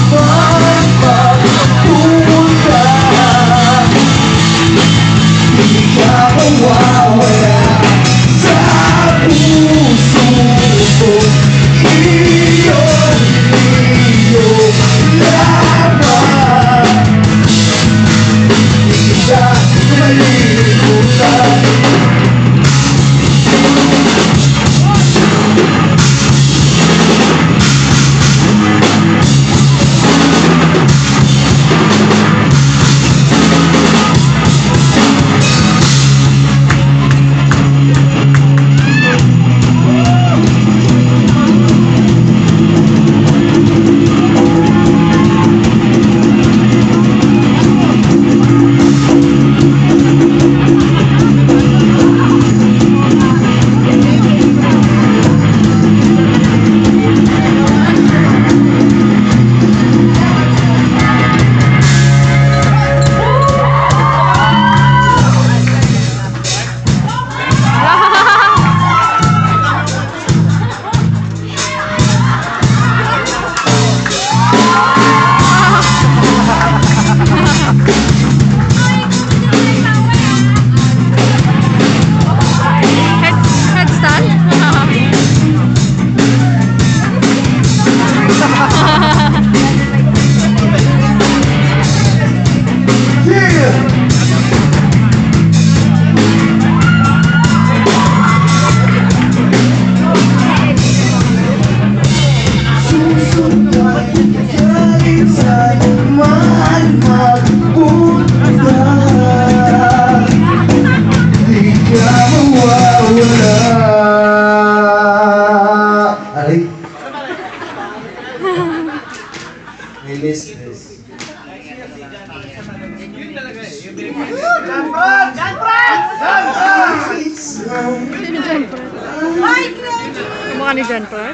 magpapunta. Di ka mawawala sa puso ko. Iyong laban. Di ka malilimutan. Mukha ni Jennifer.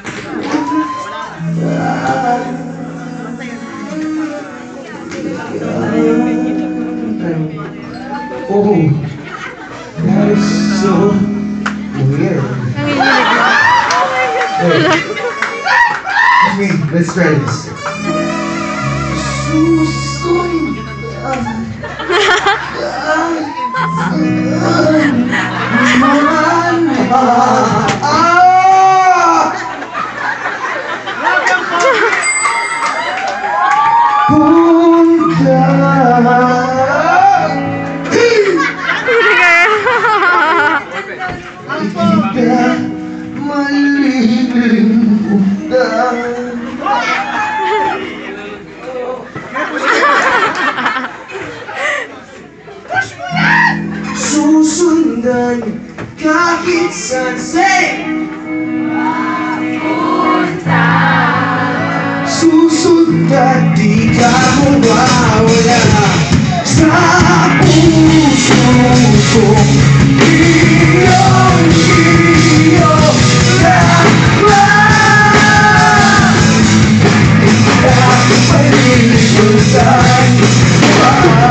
Oh, that is so weird. Wait, let's try this. Susundan kahit saan punta. Susundan, di ka mawawala sa puso ko. Iyong laban. Di ka malilimutan.